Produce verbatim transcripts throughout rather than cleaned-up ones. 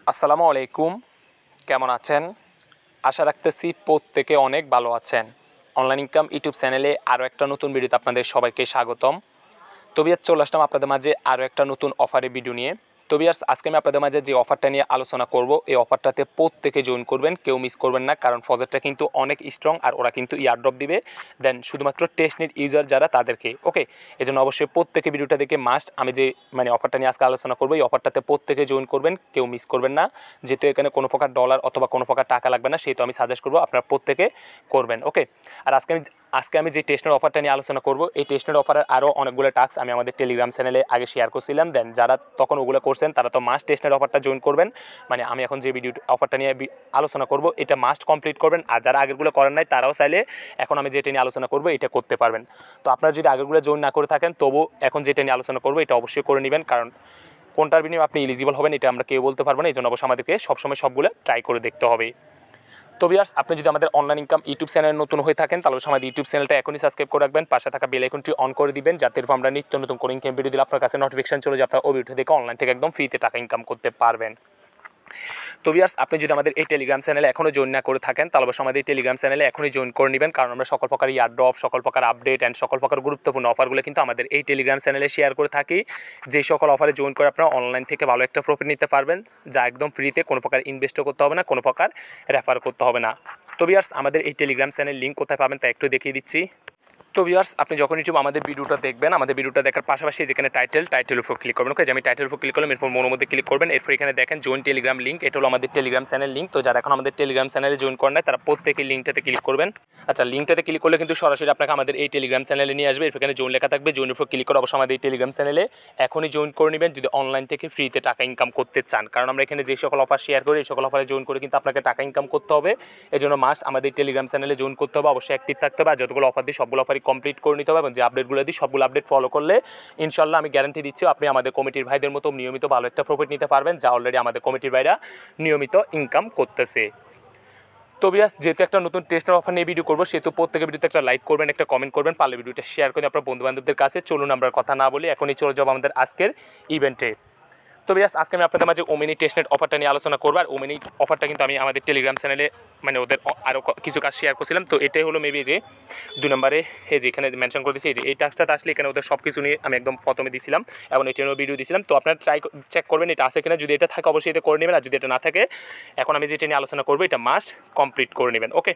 আসসালামু আলাইকুম, কেমন আছেন? আশা রাখতেছি প্রত্যেকে অনেক ভালো আছেন। অনলাইন ইনকাম ইউটিউব চ্যানেলে আরও একটা নতুন ভিডিওতে আপনাদের সবাইকে স্বাগতম। তো ভিউয়ার্স, চলে আসলাম আপনাদের মাঝে আরও একটা নতুন অফারের ভিডিও নিয়ে। তো ভিউয়ার্স, আজকে আমি আপনাদের মাঝে যে অফারটা নিয়ে আলোচনা করব, এই অফারটাতে প্রত্যেকে জয়েন করবেন, কেউ মিস করবেন না, কারণ ফজরটা কিন্তু অনেক স্ট্রং আর ওরা কিন্তু ইয়ারড্রপ দিবে দেন শুধুমাত্র টেস্টনেট ইউজার যারা তাদেরকে। ওকে, এই জন্য অবশ্যই প্রত্যেকে ভিডিওটা দেখে মাস্ট আমি যে মানে অফারটা নিয়ে আজকে আলোচনা করবো, এই অফারটাতে প্রত্যেকে জয়েন করবেন, কেউ মিস করবেন না। যেহেতু এখানে কোনো প্রকার ডলার অথবা কোনো প্রকার টাকা লাগবে না, সেহেতু আমি সাজেস্ট করবো আপনারা প্রত্যেকে করবেন। ওকে, আর আজকে আমি আজকে আমি যে টেস্টনেট অফারটা নিয়ে আলোচনা করব, এই টেস্টনেট অফারের আরও অনেকগুলো টাস্ক আমি আমাদের টেলিগ্রাম চ্যানেলে আগে শেয়ার করছিলাম। দেন যারা তখন ওগুলো করছেন তারা তো মাস্ট টেস্টনেট অফারটা জয়েন করবেন। মানে আমি এখন যে ভিডিও অফারটা নিয়ে আলোচনা করব, এটা মাস্ট কমপ্লিট করবেন। আর যারা আগেরগুলো করেন নাই তারাও চাইলে এখন আমি যেটা নিয়ে আলোচনা করব এটা করতে পারবেন। তো আপনারা যদি আগেরগুলো জয়েন না করে থাকেন, তবু এখন যেটা নিয়ে আলোচনা করব এটা অবশ্যই করে নেবেন, কারণ কোনটার বিনিময়ে আপনি এলিজিবল হবেন এটা আমরা কেউ বলতে পারবো না। এই জন্য অবশ্যই আমাদেরকে সবসময় সবগুলো ট্রাই করে দেখতে হবে। তো ভিউয়ার্স, আপনি যদি আমাদের অনলাইন ইনকাম ইউটিউব চ্যানেল নতুন হয়ে থাকেন, তাহলে আমাদের ইউটিউব চ্যানেলটা এখনই সাবস্ক্রাইব করে রাখবেন, পাশে থাকা বেল আইকনটি অন করে দিবেন, যাতে আমরা নিত্য নতুন কোনো ইনকাম ভিডিও দিলে আপনার কাছে নোটিফিকেশন চলে যায়, আপনার ওই ভিডিও দেখে অনলাইন থেকে একদম ফ্রিতে টাকা ইনকাম করতে পারবেন। তো ভিউয়ার্স, আপনি যদি আমাদের এই টেলিগ্রাম চ্যানেলে এখনও জয়েন না করে থাকেন, তাহলে অবশ্যই আমাদের এই টেলিগ্রাম চ্যানেলে এখনই জয়েন করে নেবেন, কারণ আমরা সকল প্রকার ইয়ারড্রপ, সকল প্রকার আপডেট অ্যান্ড সকল প্রকার গুরুত্বপূর্ণ অফারগুলো কিন্তু আমাদের এই টেলিগ্রাম চ্যানেলে শেয়ার করে থাকি। যে সকল অফারে জয়েন করে আপনারা অনলাইন থেকে ভালো একটা প্রফিট নিতে পারবেন, যা একদম ফ্রিতে, কোনো প্রকার ইনভেস্টও করতে হবে না, কোনো প্রকার রেফার করতে হবে না। তো ভিউয়ার্স, আমাদের এই টেলিগ্রাম চ্যানেল লিঙ্ক কোথায় পাবেন তা একটু দেখিয়ে দিচ্ছি। তো ভিউয়ার্স, আপনি যখন ইউটিউব আমাদের ভিডিওটা দেখবেন, আমাদের ভিডিওটা দেখার পাশাপাশি যেখানে টাইটেল টাইটেলের উপর ক্লিক করবেন। ওকে, যে আমি টাইটেলের উপর ক্লিক করলাম, এরপর মোর মধ্যে ক্লিক করবেন। এরপর এখানে দেখেন জয়েন টেলিগ্রাম লিঙ্ক, এটা হলো আমাদের টেলিগ্রাম চ্যানেল লিঙ্ক। তো যারা এখন আমাদের টেলিগ্রাম চ্যানেলে জয়েন করেন নাই, তারা প্রত্যেকেই লিঙ্কটাতে ক্লিক করবেন। আচ্ছা, লিঙ্কটাতে ক্লিক করলে কিন্তু সরাসরি আপনাকে আমাদের এই টেলিগ্রাম চ্যানেলে নিয়ে আসবে। এখানে জয়েন লেখা থাকবে, জয়েনের উপর ক্লিক করে অবশ্যই আমাদের এই টেলিগ্রাম চ্যানেলে এখনই জয়েন করে নেবেন যদি অনলাইন থেকে ফ্রিতে টাকা ইনকাম করতে চান, কারণ আমরা এখানে যে সকল অফার শেয়ার করি, এই সকল অফারে জয়েন করে কিন্তু আপনাকে টাকা ইনকাম করতে হবে। এই জন্য মাস্ট আমাদের টেলিগ্রাম চ্যানেলে জয়েন করতে হবে, অবশ্যই অ্যাক্টিভ থাকতে হবে, আর যতগুলো অফার দিই সবগুলো অফারই কমপ্লিট করে নিতে হবে, এবং যে আপডেটগুলো দিই সবগুলো আপডেট ফলো করলে ইনশাল্লাহ আমি গ্যারান্টি দিচ্ছি আপনি আমাদের কমিটির ভাইদের মতো নিয়মিত ভালো একটা প্রফিট নিতে পারবেন, যা অলরেডি আমাদের কমিটির ভাইরা নিয়মিত ইনকাম করতেছে। তো ভিউয়ার্স, যেহেতু একটা নতুন টেস্টের অফার নিয়ে ভিডিও করবো, সেহেতু প্রত্যেকের ভিডিওতে একটা লাইক করবেন, একটা কমেন্ট করবেন, পারলে ভিডিওটা শেয়ার করে আপনার বন্ধুবান্ধবদের কাছে। চলুন আমরা কথা না বলি, এখনই চলে যাবো আমাদের আজকের ইভেন্টে। তো ভিউয়ার্স, আজকে আমি আপনাদের মাঝে ওমিনি টেস্টনেট অফারটা নিয়ে আলোচনা করবো। আর ওমিনি অফারটা কিন্তু আমি আমাদের টেলিগ্রাম চ্যানেলে মানে ওদের আরও কিছু কাজ শেয়ার করছিলাম। তো এটাই হলো মেবি যে দুই নম্বরে এই যে এখানে মেনশন করে দিয়েছি, এই যে এই টাস্কটা আসলে এখানে ওদের সব কিছু নিয়ে আমি একদম প্রথমে দিয়েছিলাম এবং এটা নিয়েও ভিডিও দিয়েছিলাম। তো আপনারা ট্রাই চেক করবেন এটা আছে কিনা, যদি এটা থাকে অবশ্যই এটা করে নেবেন, আর যদি এটা না থাকে এখন আমি যেটা নিয়ে আলোচনা করবো এটা মাস্ট কমপ্লিট করে নেবেন। ওকে,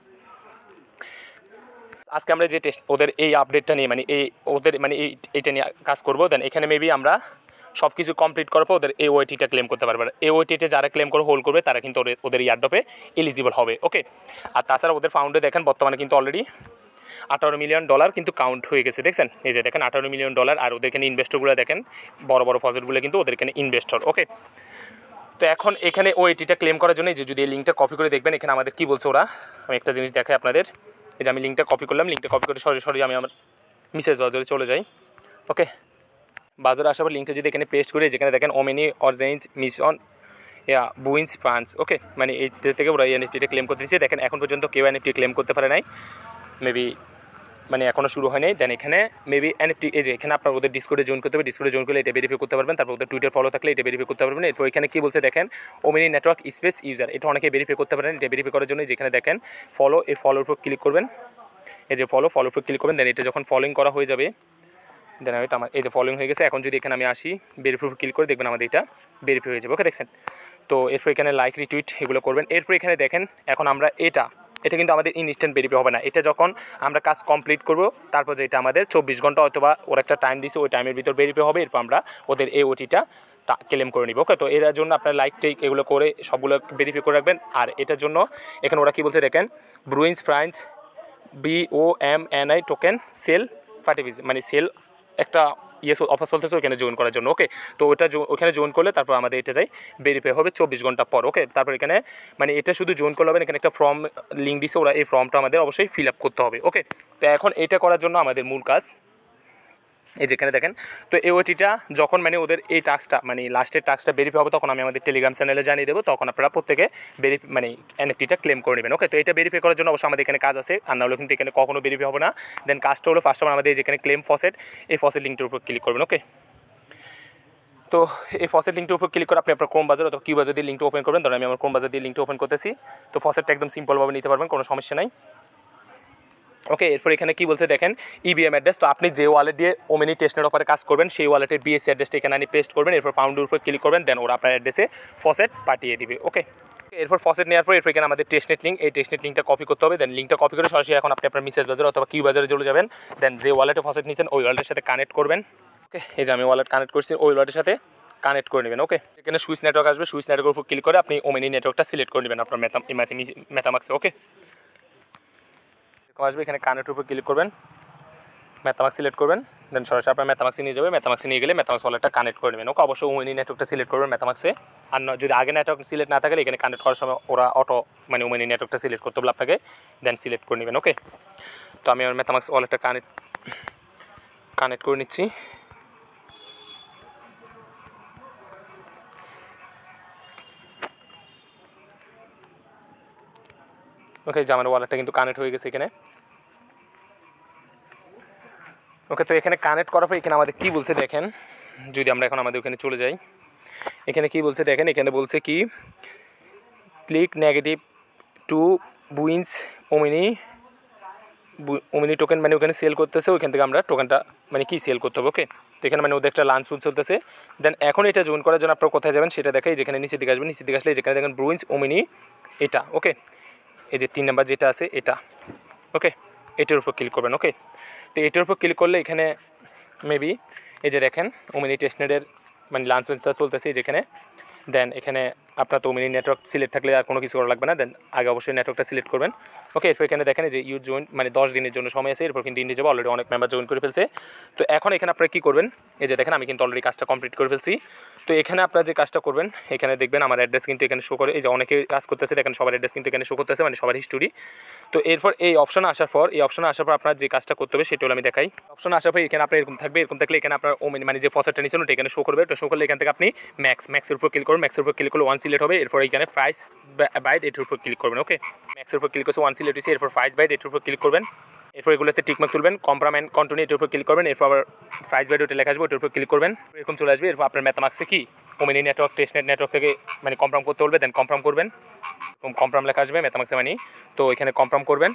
আজকে আমরা যে টেস্ট ওদের এই আপডেটটা নিয়ে মানে এই ওদের মানে এই এইটা নিয়ে কাজ করবো। দেন এখানে মেবি আমরা সব কিছু কমপ্লিট করার পর ওদের এই ওয়াইটিটা ক্লেম করতে পারবে। এই ওয়াইটিটা যারা ক্লেম করে হোল্ড করবে তারা কিন্তু ওদের ইয়ারড্রপে এলিজিবল হবে। ওকে, আর তাছাড়া ওদের ফাউন্ডে দেখেন বর্তমানে কিন্তু অলরেডি আঠারো মিলিয়ন ডলার কিন্তু কাউন্ট হয়ে গেছে, দেখছেন এই যে দেখেন আঠারো মিলিয়ন ডলার। আর ওদের এখানে ইনভেস্টরগুলো দেখেন, বড় বড় প্রজেক্টগুলো কিন্তু ওদের এখানে ইনভেস্টর। ওকে, তো এখন এখানে ওইটিটা ক্লেম করার জন্য যে যদি এই লিঙ্কটা কপি করে দেখবেন, এখানে আমাদের কী বলছে ওরা, আমি একটা জিনিস দেখাই আপনাদের। এই যে আমি লিঙ্কটা কপি করলাম, লিঙ্কটা কপি করে সরাসরি আমি আমার মিসেস বাজারে চলে যাই। ওকে, বাজারে আসার পর লিঙ্কটা যদি এখানে পেস্ট করি, যেখানে দেখেন ওমেনি অরজেঞ্জ মিশন ইয়া বুইন্স ফ্রান্স। ওকে, মানে এই থেকে ওরা এনএফটিটা ক্লেম করতে দিচ্ছে। দেখেন এখন পর্যন্ত কেউ এনএফটি ক্লেম করতে পারে নাই, মেবি মানে এখনও শুরু হয়নি। দেন এখানে মেবি এনএফটি এই যে এখানে আপনার ওদের ডিসকোডে জয়েন করতে হবে, ডিসকোডে জয়েন করলে এটা ভেরিফাই করতে পারবেন, তারপর ওদের টুইটার ফলো থাকলে এটা ভেরিফাই করতে পারবেন। এরপর এখানে কী বলছে দেখেন, ওমেনি নেটওয়ার্ক স্পেস ইউজার, এটা অনেকে ভেরিফাই করতে পারেন। এটা ভেরিফাই করার জন্য যেখানে দেখেন ফলো, এই ফলোর উপর ক্লিক করবেন, এই যে ফলো ফলোর উপর ক্লিক করবেন। দেন এটা যখন ফলোইং করা হয়ে যাবে, দেন এটা আমার এই যে ফলোইং হয়ে গেছে। এখন যদি এখানে আমি আসি ভেরিফাই ক্লিক করে দেখবেন আমাদের এটা ভেরিফাই হয়ে যাবে। ওকে, দেখছেন। তো এরপর এখানে লাইক রিটুইট এগুলো করবেন। এরপর এখানে দেখেন এখন আমরা এটা এটা কিন্তু আমাদের ইনস্ট্যান্ট ভেরিফাই হবে না, এটা যখন আমরা কাজ কমপ্লিট করব তারপর যেটা আমাদের চব্বিশ ঘন্টা অথবা ওরা একটা টাইম দিছে, ওই টাইমের ভিতর ভেরিফাই হবে। এরপর আমরা ওদের এই ওটিটা ক্লেম করে নিব। ওকে, তো এর জন্য আপনার লাইক টেক এগুলো করে সবগুলো ভেরিফাই করে রাখবেন। আর এটার জন্য এখানে ওরা কী বলছে দেখেন, ব্রুইন্স ফ্রান্স B O M N I token sell ফার্টিভিজ, মানে সেল একটা ইয়েস অফার চলতেছে ওখানে জয়েন করার জন্য। ওকে, তো ওটা ওখানে জয়েন করলে তারপর আমাদের এটা যাই ভেরিফাই হবে চব্বিশ ঘন্টা পর। ওকে, তারপর এখানে মানে এটা শুধু জয়েন করলে হবে, এখানে একটা ফর্ম লিঙ্ক দিছে ওরা, এই ফর্মটা আমাদের অবশ্যই ফিল আপ করতে হবে। ওকে, তো এখন এটা করার জন্য আমাদের মূল কাজ এই যেখানে দেখেন, তো এই ওটিটা যখন মানে ওদের এই টাস্কটা মানে লাস্টের টাস্কটা ভেরিফাই হবে, তখন আমি আমাদের টেলিগ্রাম চ্যানেলে জানিয়ে দেবো, তখন আপনারা প্রত্যেকে ভেরিফাই মানে এনএফটিটা ক্লেম করে নেবেন। ওকে, তো এটা ভেরিফাই করার জন্য অবশ্যই আমাদের এখানে কাজ আছে, আর নাহলে কিন্তু এখানে কখনো ভেরিফাই হবে না। দেন কাজটা হলো ফার্স্ট আমাদের যেখানে ক্লেম ফসেট, এই ফসেট লিঙ্কটার উপর ক্লিক করবেন। ওকে, তো তো এই ফসেট লিঙ্কটার উপর ক্লিক করে আপনি আপনার ক্রোম ব্রাউজার অথবা কিউ ব্রাউজার দিয়ে লিঙ্কটা ওপেন করবেন। ধরুন আমি আমার ক্রোম ব্রাউজার দিয়ে লিঙ্কটা ওপেন করতেছি। তো ফসেটটা একদম সিম্পলভাবে নিতে পারবেন, কোনো সমস্যা নাই। ওকে, এরপর এখানে কি বলছে দেখেন, ইবিএম অ্যাড্রেস। তো আপনি যে ওয়ালেট দিয়ে ওমনি টেস্টনেট অফারে কাজ করবেন সেই ওয়ালেটের বিএসসি অ্যাড্রেসটা এখানে আনি পেস্ট করবেন। এরপর পাউন্ডের উপর ক্লিক করবেন, দেন ওরা আপনার অ্যাড্রেসে ফসেট পাঠিয়ে দিবে। ওকে, এরপর ফসেট নেওয়ার পর এরপর এখানে আমাদের টেস্টনেট লিঙ্ক, এই টেস্টনেট লিঙ্কটা কপি করতে হবে। দেন লিঙ্কটা কপি করে সরাসরি এখন আপনি আপনার মেসেজ বাজার অথবা কিউ বাজারে চলে যাবেন। দেন যে ওয়ালেটে ফসেট নিচ্ছেন ওই ওয়ালেটের সাথে কানেক্ট করবেন। ওকে, এই যে আমি ওয়ালেট কানেক্ট করছি, ওই ওয়ালেটের সাথে কানেক্ট করে নেবেন। ওকে, এখানে সুইচ নেটওয়ার্ক আসবে, সুইচ নেটওয়ার্কের উপর ক্লিক করে আপনি ওমনি নেটওয়ার্কটা সিলেক্ট করে নেবেন আপনার মেটা মেটামাক্সে। ওকে, আসবে এখানে কানেক্টের উপর ক্লিক করবেন, মেটামাক্স সিলেক্ট করবেন, দেন সরাসরি আপনার মেটামাক্সে নিয়ে যাবে। মেটামাক্সে নিয়ে গেলে মেটামাক্স ওয়ালেটটা কানেক্ট করে নেবেন। ওকে, অবশ্যই ওমনি নেটওয়ার্কটা সিলেক্ট করবেন মেটামাক্সে। আর যদি আগে নেটওয়ার্ক সিলেক্ট না থাকে এখানে কানেক্ট করার সময় ওরা অটো মানে ওমনি নেটওয়ার্কটা সিলেক্ট করতে হবে আপনাকে, দেন সিলেক্ট করে নেবেন। ওকে, তো আমি আমার মেটামাক্স ওয়ালেটটা কানেক্ট কানেক্ট করে নিচ্ছি। ওকে, যে আমার ওয়ালেটটা কিন্তু কানেক্ট হয়ে গেছে এখানে। ওকে, তো এখানে কানেক্ট করার পর এখানে আমাদের কী বলছে দেখেন, যদি আমরা এখন আমাদের ওখানে চলে যাই, এখানে কি বলছে দেখেন, এখানে বলছে কি ক্লিক নেগেটিভ টু বুইন্স ওমিনি ওমিনি টোকেন, মানে ওখানে সেল করতেছে, ওইখান থেকে আমরা টোকেনটা মানে কি সেল করতে হবে। ওকে, তো এখানে মানে ওদের একটা লাঞ্চ ফুল চলতেছে। দেন এখন এটা জয়েন করার জন্য আপনারা কোথায় যাবেন সেটা দেখাই, যেখানে নিচের দিকে আসবেন, নিচের দিকে আসলে যেখানে দেখেন বুইন্স ওমিনি এটা। ওকে, এই যে তিন নাম্বার যেটা আছে এটা। ওকে, এটার উপর ক্লিক করবেন। ওকে, তো এটার উপর ক্লিক করলে এখানে মেবি এই যে দেখেন ওমনি টেস্টনেটের মানে লাঞ্চ বেঞ্চটা চলতেছে যেখানে। দেন এখানে আপনার তো ওমনি নেটওয়ার্ক সিলেক্ট থাকলে আর কোনো কিছু করা লাগবে না, দেন আগে অবশ্যই নেটওয়ার্কটা সিলেক্ট করবেন। ওকে, এরপর এখানে দেখেন যে ইউ জয়েন মানে দশ দিনের জন্য সময় আছে, এরপর কিন্তু ইন্ডিয়া যাবো, অলরেডি অনেক মেম্বার জয়েন করে ফেলছে। তো এখন এখানে আপনারা কী করবেন, এই যে দেখেন আমি কিন্তু অলরেডি কাজটা কমপ্লিট করে ফেলছি। তো এখানে আপনারা যে কাজটা করবেন, এখানে দেখবেন আমার অ্যাড্রেস কিন্তু এখানে শো করে, এই যে অনেকে কাজ করতেছে দেখেন সবার অ্যাড্রেস কিন্তু এখানে শো করতেছে, মানে সবার হিস্টোরি। তো এরপর এই অপশনে আসার পর এই অপশনে আসার পর আপনার যে কাজটা করতে হবে সেটা হলো আমি দেখাই। অপশনে আসার পর এখানে আপনার এরকম থাকবে, এরকম থাকলে এখানে আপনার ওমনি মানে যে ফসেটটা নিচ্ছেন ওটা এখানে শো করবে। তো শো করলে এখান থেকে আপনি ম্যাক্স ম্যাক্সের উপর ক্লিক করবেন, ম্যাক্সের উপর ক্লিক করলে ওয়ান সিলেক্ট হবে। এরপর এখানে প্রাইস বাইট এটার উপর ক্লিক করবেন। ওকে, ম্যাক্সের উপর ক্লিক করছে, ওয়ান সিলেক্ট হয়েছে, এরপর প্রাইস বাইট এটার উপর ক্লিক করবেন। এরপর এগুলোতে টিকমার্ক তুলবেন, কনফার্ম অ্যান্ড কন্টিনিউ এটার উপর ক্লিক করবেন। এরপর আবার প্রাইস বাইট ওটা লেখা আসবে, ওটার উপর ক্লিক করবেন, এরকম চলে আসবে। এরপর আপনার মেটামাক্সে কি ওমনি নেটওয়ার্ক টেস্টনেট নেটওয়ার্ক থেকে মানে কনফার্ম করতে বলবে, দেন কনফার্ম করবেন, কনফার্ম লেখা আসবে মেটামাক্সে মানে। তো এখানে কনফার্ম করবেন,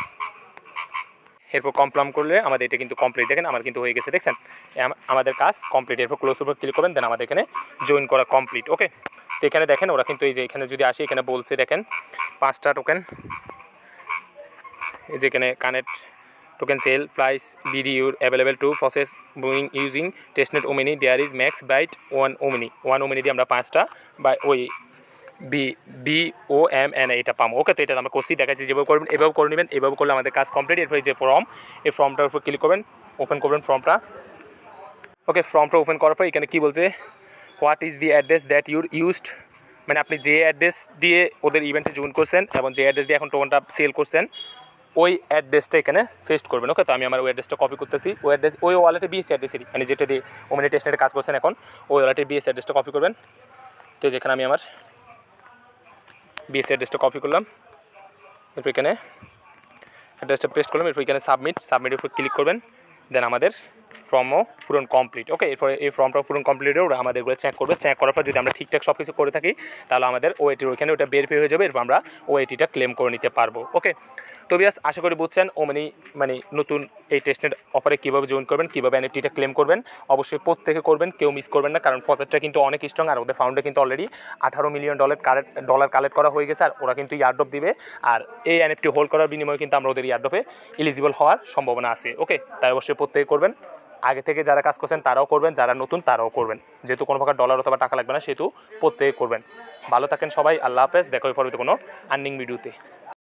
এরপর কনফার্ম করলে আমাদের এটা কিন্তু কমপ্লিট। দেখেন আমার কিন্তু হয়ে গেছে, দেখছেন আমাদের কাজ কমপ্লিট। এরপর ক্লোজ উপর ক্লিক করবেন, দেন আমাদের এখানে জয়েন করা কমপ্লিট। ওকে, তো এখানে দেখেন ওরা কিন্তু এই যে এখানে যদি আসে এখানে বলছে দেখেন পাঁচটা টোকেন, এই যেখানে কানেক্ট টোকেন সেল প্রাইস বিডিউর available to process buying using testnet Omni there is max byte one Omni one Omni দিয়ে আমরা পাঁচটা বা ওই B B O M N এটা পাবো। ওকে, তো এটা আমরা করছি দেখাচ্ছি, যেভাবে করবেন এভাবে করে নেবেন, এভাবে করলে আমাদের কাজ কমপ্লিট। এরপরে যে ফর্ম, এই ফর্মটার উপর ক্লিক করবেন, ওপেন করবেন ফর্মটা। ওকে, ফর্মটা ওপেন করার পর এখানে কী বলছে, what is the address that your used, মানে আপনি যে অ্যাড্রেস দিয়ে ওদের ইভেন্টে জয়েন করছেন এবং যে অ্যাড্রেস দিয়ে এখন টোকেনটা সেল করছেন ওই অ্যাড্রেসটা এখানে পেস্ট করবেন। ওকে, তো আমি আমার ওই অ্যাড্রেসটা কপি করতেছি, ওই অ্যাড্রেস ওই ওয়ালেটে বিএসসি অ্যাড্রেসেরই মানে যেটা দিয়ে ওমনি টেস্টনেটে কাজ করছেন এখন ওই ওয়ালেটে বিএসসি অ্যাড্রেসটা কপি করবেন। তো যেখানে আমি আমার বিএসসি অ্যাড্রেসটা কপি করলাম, এরপর এখানে অ্যাড্রেসটা পেস্ট করলাম, এরপর এখানে সাবমিট সাবমিটের উপর ক্লিক করবেন, দেন আমাদের ফর্মও পূরণ কমপ্লিট। ওকে, এরপরে এই ফর্মটা পূরণ কমপ্লিট হয়ে ওরা আমাদেরগুলো চেক করবে, চেক করার পর যদি আমরা ঠিকঠাক সব কিছু করে থাকি তাহলে আমাদের ওএটির ওইখানে ওটা বের হয়ে যাবে, এরপর আমরা ওএটিটা ক্লেম করে নিতে পারবো। ওকে, তো বিয়াস আশা করি বুঝছেন ওমনি মানে নতুন এই টেস্টনেট অফারে কীভাবে জয়েন করবেন, কীভাবে এনএফটিটা ক্লেম করবেন। অবশ্যই প্রত্যেকে করবেন, কেউ মিস করবেন না, কারণ ফসেটটা কিন্তু অনেক স্ট্রং আর ওদের ফাউন্ডে কিন্তু অলরেডি আঠারো million dollar collect dollar collect করা হয়ে গেছে, আর ওরা কিন্তু ইয়ারড্রপ দিবে, আর এই এনএফটি হোল্ড করার বিনিময়ে কিন্তু আমরা ওদের ইয়ারড্রপে এলিজিবল হওয়ার সম্ভাবনা আছে। ওকে, তাই অবশ্যই প্রত্যেকে করবেন, আগে থেকে যারা কাজ করছেন তারাও করবেন, যারা নতুন তারাও করবেন, যেহেতু কোনো প্রকার ডলার অথবা টাকা লাগবে না সেহেতু প্রত্যেকে করবেন। ভালো থাকেন সবাই, আল্লাহ হাফেজ, দেখা হবে পরবর্তী কোনো আর্নিং ভিডিওতে।